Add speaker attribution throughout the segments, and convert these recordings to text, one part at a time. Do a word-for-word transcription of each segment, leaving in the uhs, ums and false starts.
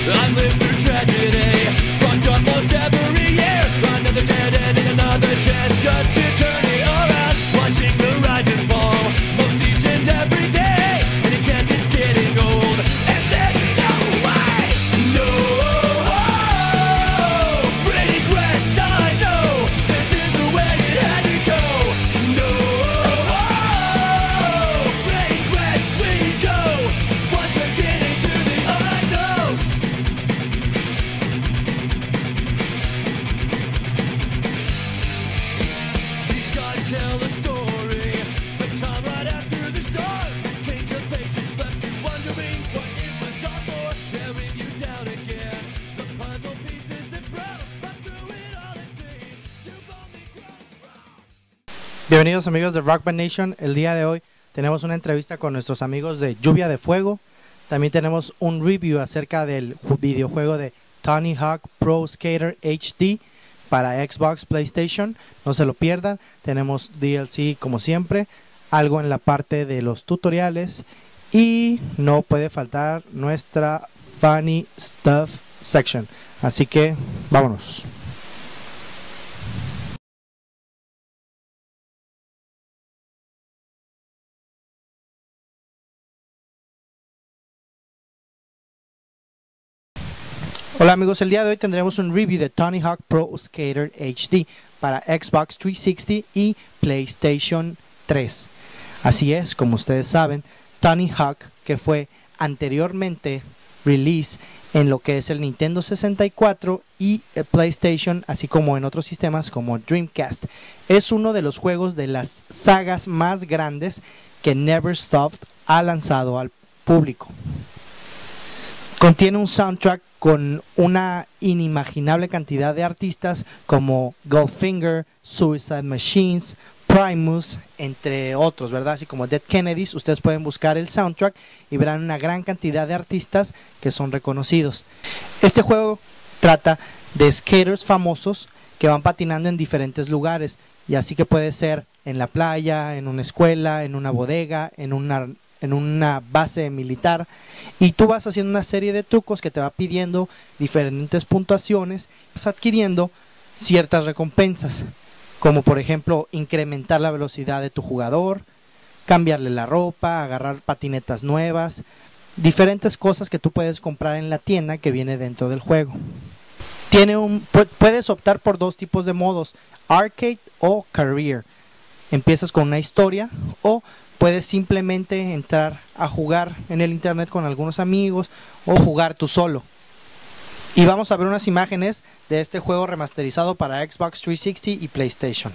Speaker 1: I live through tragedy, fucked up most every year. Another dead end and another chance just to turn it around. Watching the rise and fall, most each and every day. Any chance it's getting old, and there's no way. No regrets, I know this is the way it had to go. No regrets, we go once again into the unknown. These skies tell a story, but come right after the storm. Change of paces left you wondering what it was all for. Tearing you down again, the puzzle pieces that broke, but through it all it seems you've only grown strong.
Speaker 2: Bienvenidos amigos de Rock Band Nation. El día de hoy tenemos una entrevista con nuestros amigos de Lluvia de Fuego. También tenemos un review acerca del videojuego de Tony Hawk Pro Skater H D para Xbox, PlayStation. No se lo pierdan. Tenemos D L C como siempre, algo en la parte de los tutoriales y no puede faltar nuestra Funny Stuff section. Así que vámonos. Hola amigos, el día de hoy tendremos un review de Tony Hawk Pro Skater H D para Xbox trescientos sesenta y PlayStation tres. Así es, como ustedes saben, Tony Hawk, que fue anteriormente release en lo que es el Nintendo sesenta y cuatro y el PlayStation, así como en otros sistemas como Dreamcast, es uno de los juegos de las sagas más grandes que Neversoft ha lanzado al público. Contiene un soundtrack con una inimaginable cantidad de artistas como Goldfinger, Suicide Machines, Primus, entre otros, ¿verdad? Así como Dead Kennedys. Ustedes pueden buscar el soundtrack y verán una gran cantidad de artistas que son reconocidos. Este juego trata de skaters famosos que van patinando en diferentes lugares, y así que puede ser en la playa, en una escuela, en una bodega, en una en una base militar, y tú vas haciendo una serie de trucos que te va pidiendo diferentes puntuaciones, vas adquiriendo ciertas recompensas, como por ejemplo incrementar la velocidad de tu jugador, cambiarle la ropa, agarrar patinetas nuevas, diferentes cosas que tú puedes comprar en la tienda que viene dentro del juego. Tiene un, puedes optar por dos tipos de modos, arcade o career. Empiezas con una historia o puedes simplemente entrar a jugar en el internet con algunos amigos o jugar tú solo. Y vamos a ver unas imágenes de este juego remasterizado para Xbox trescientos sesenta y PlayStation.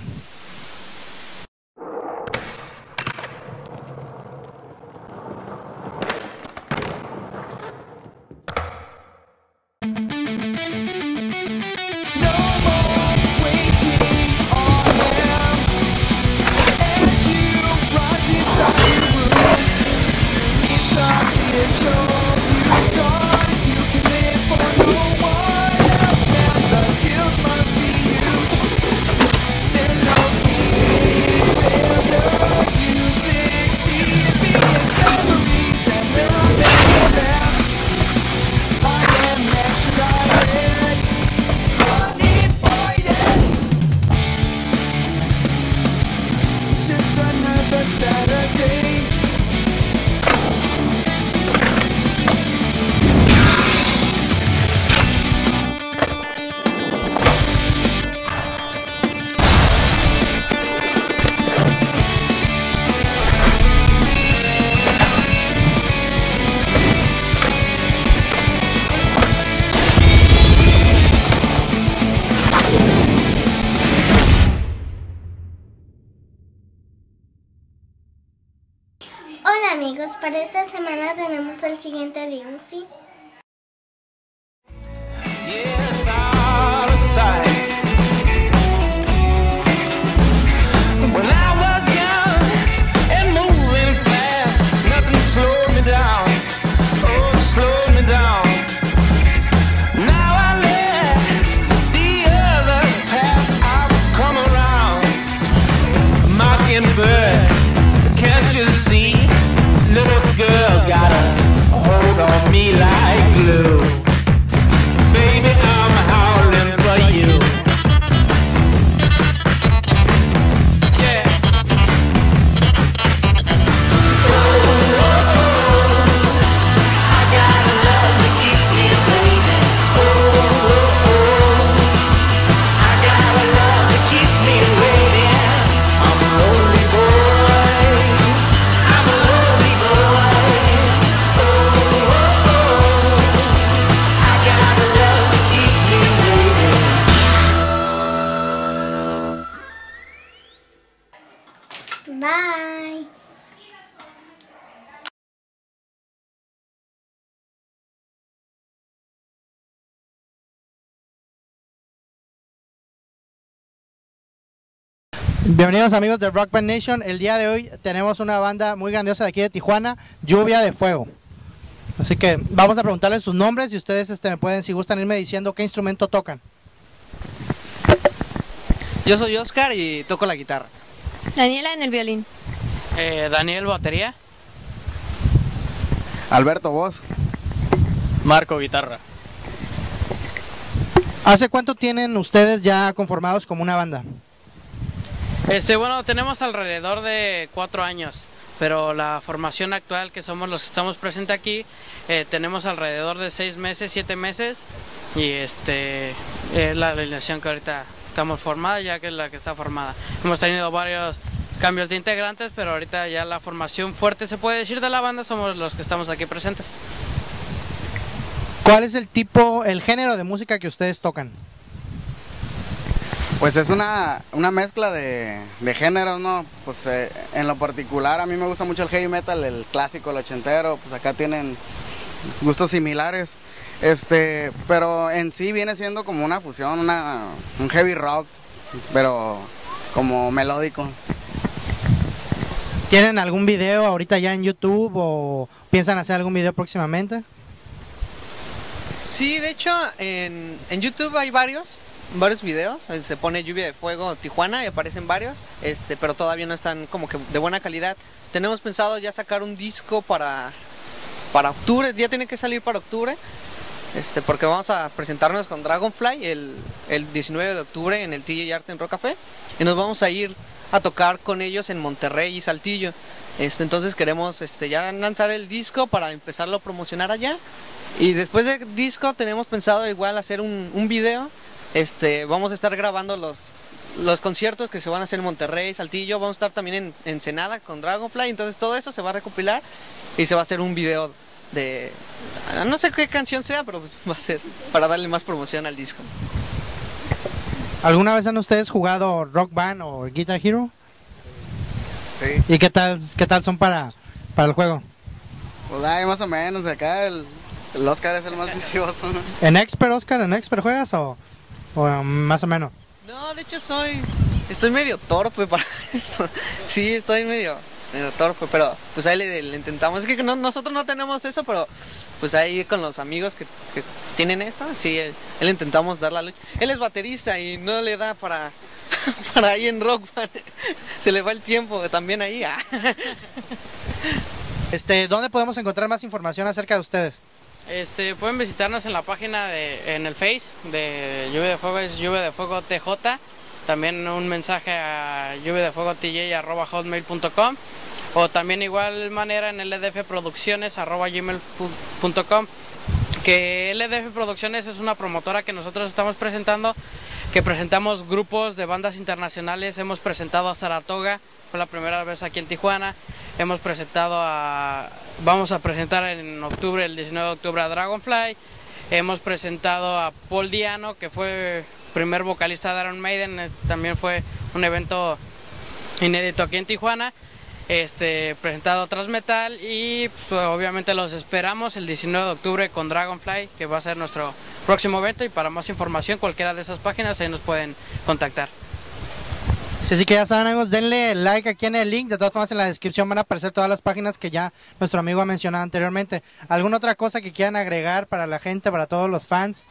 Speaker 3: Hola amigos, para esta semana tenemos el siguiente D L C.
Speaker 1: Can't you see? Little girls got a hold on me like glue.
Speaker 2: Bienvenidos amigos de Rock Band Nation. El día de hoy tenemos una banda muy grandiosa de aquí de Tijuana, Lluvia de Fuego. Así que vamos a preguntarles sus nombres y ustedes este, me pueden, si gustan, irme diciendo qué instrumento tocan.
Speaker 4: Yo soy Oscar y toco la guitarra.
Speaker 5: Daniela en el violín.
Speaker 6: Eh, Daniel, batería.
Speaker 7: Alberto, voz.
Speaker 6: Marco, guitarra.
Speaker 2: ¿Hace cuánto tienen ustedes ya conformados como una banda?
Speaker 6: Este, bueno, tenemos alrededor de cuatro años, pero la formación actual, que somos los que estamos presentes aquí, eh, tenemos alrededor de seis meses, siete meses, y este es la alineación que ahorita estamos formada, ya que es la que está formada. Hemos tenido varios cambios de integrantes, pero ahorita ya la formación fuerte, se puede decir, de la banda somos los que estamos aquí presentes.
Speaker 2: ¿Cuál es el tipo, el género de música que ustedes tocan?
Speaker 7: Pues es una, una mezcla de, de géneros, ¿no? Pues eh, en lo particular a mí me gusta mucho el heavy metal, el clásico, el ochentero, pues acá tienen gustos similares. Este, pero en sí viene siendo como una fusión, una, un heavy rock, pero como melódico.
Speaker 2: ¿Tienen algún video ahorita ya en YouTube o piensan hacer algún video próximamente?
Speaker 4: Sí, de hecho, en, en YouTube hay varios, varios videos. Se pone Lluvia de Fuego Tijuana y aparecen varios, este, pero todavía no están como que de buena calidad. Tenemos pensado ya sacar un disco para, para octubre, ya tiene que salir para octubre, este, porque vamos a presentarnos con Dragonfly el, el diecinueve de octubre en el T J Art en Rock Café, y nos vamos a ir a tocar con ellos en Monterrey y Saltillo. Este, entonces queremos este, ya lanzar el disco para empezarlo a promocionar allá. Y después del disco tenemos pensado igual hacer un, un video. Este, vamos a estar grabando los, los conciertos que se van a hacer en Monterrey, Saltillo. Vamos a estar también en Ensenada con Dragonfly. Entonces todo eso se va a recopilar y se va a hacer un video de... No sé qué canción sea, pero pues va a ser para darle más promoción al disco.
Speaker 2: ¿Alguna vez han ustedes jugado Rock Band o Guitar Hero?
Speaker 7: Sí.
Speaker 2: ¿Y qué tal, qué tal son para, para el juego?
Speaker 7: Pues hay más o menos, acá el, el Oscar es el más vicioso, ¿no?
Speaker 2: ¿En Expert, Oscar? ¿En Expert juegas o, o más o menos?
Speaker 4: No, de hecho soy... Estoy medio torpe para eso. Sí, estoy medio, medio torpe, pero pues ahí le, le intentamos. Es que no, nosotros no tenemos eso, pero pues ahí con los amigos que, que tienen eso, sí, él, él intentamos dar la lucha. Él es baterista y no le da para, para ahí en Rock Band. Se le va el tiempo también ahí.
Speaker 2: Este, ¿dónde podemos encontrar más información acerca de ustedes?
Speaker 6: Este, pueden visitarnos en la página de, en el Face de Lluvia de Fuego, es Lluvia de Fuego T J. También un mensaje a lluvia de fuego t j arroba hotmail punto com, o también igual manera en L D F Producciones arroba gmail punto com, que L D F Producciones es una promotora que nosotros estamos presentando, que presentamos grupos de bandas internacionales. Hemos presentado a Saratoga, fue la primera vez aquí en Tijuana. Hemos presentado a... Vamos a presentar en octubre, el diecinueve de octubre, a Dragonfly. Hemos presentado a Paul Diano, que fue primer vocalista de Iron Maiden. También fue un evento inédito aquí en Tijuana. Este, presentado Thrash Metal, y pues, obviamente los esperamos el diecinueve de octubre con Dragonfly, que va a ser nuestro próximo evento. Y para más información, cualquiera de esas páginas ahí nos pueden contactar.
Speaker 2: Sí, así que ya saben, amigos, denle like aquí en el link. De todas formas, en la descripción van a aparecer todas las páginas que ya nuestro amigo ha mencionado anteriormente. ¿Alguna otra cosa que quieran agregar para la gente, para todos los fans?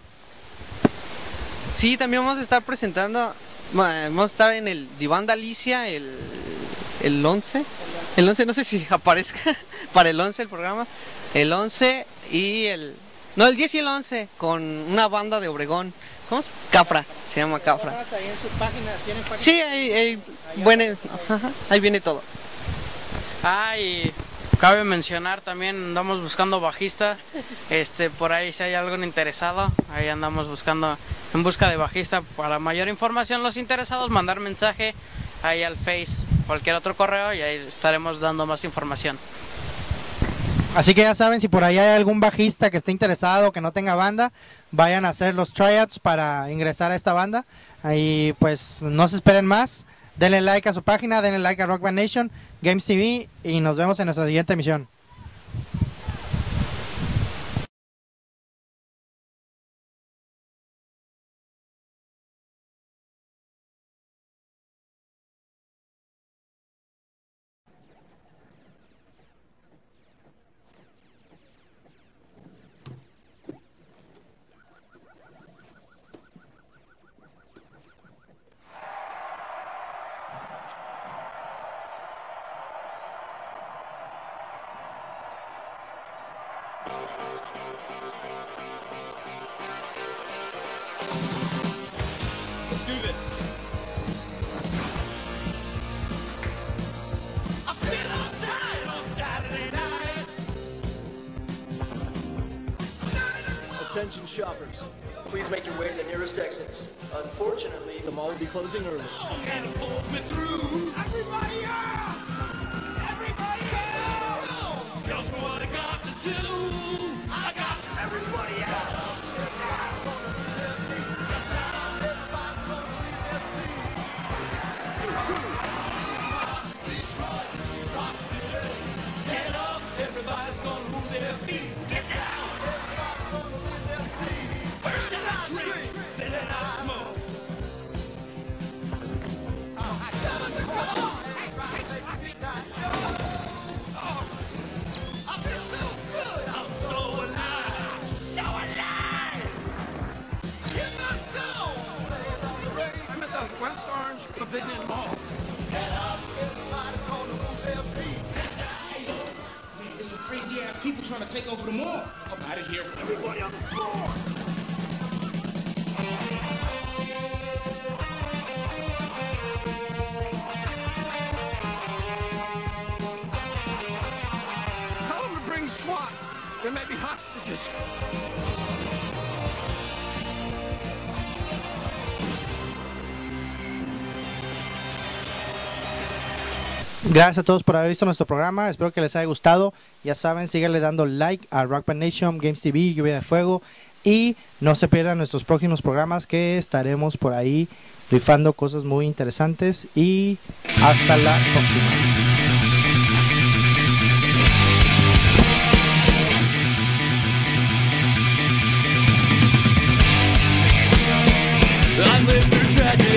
Speaker 4: Sí, también vamos a estar presentando, vamos a estar en el Diván de Alicia el, el once. El once, no sé si aparezca para el once el programa. El once y el... No, el diez y el once con una banda de Obregón. ¿Cómo es? Capra, se llama Capra.
Speaker 2: Ahí en su página, ¿tienen página?
Speaker 4: Sí, ahí, ahí, bueno, ajá, ahí viene todo.
Speaker 6: Ah, y cabe mencionar también, andamos buscando bajista. Este, por ahí si hay algún interesado, ahí andamos buscando, en busca de bajista. Para mayor información, los interesados, mandar mensaje ahí al Face, cualquier otro correo, y ahí estaremos dando más información.
Speaker 2: Así que ya saben, si por ahí hay algún bajista que esté interesado, que no tenga banda, vayan a hacer los tryouts para ingresar a esta banda. Ahí pues no se esperen más, denle like a su página, denle like a Rock Band Nation, Games T V, y nos vemos en nuestra siguiente emisión.
Speaker 1: Let's do this. I feel all tired on Saturday night.
Speaker 8: Attention shoppers, please make your way to the nearest exits. Unfortunately, the mall will be closing early.
Speaker 1: And it pulls me through. Everybody out! Everybody out! Tells me what I got to do. I got everybody out. Detroit, Rock City. Get up, everybody's gonna move their feet. Get down, everybody's gonna move their feet. First I drink, then I smoke. Oh, I gotta be wrong. I feel so good. I'm so alive, so alive. In my soul.
Speaker 8: I'm at the West Orange Pavilion Mall.
Speaker 1: Get up, everybody's gonna move their feet. Get down.
Speaker 9: There's some crazy ass people trying to take over the mall.
Speaker 8: I'm out of here.
Speaker 1: Everybody on the floor.
Speaker 8: Tell them to bring SWAT. There may be hostages.
Speaker 2: Gracias a todos por haber visto nuestro programa, espero que les haya gustado. Ya saben, síganle dando like a Rock Band Nation, Games T V, Lluvia de Fuego, y no se pierdan nuestros próximos programas, que estaremos por ahí rifando cosas muy interesantes. Y hasta la próxima.
Speaker 1: I lived through tragedy.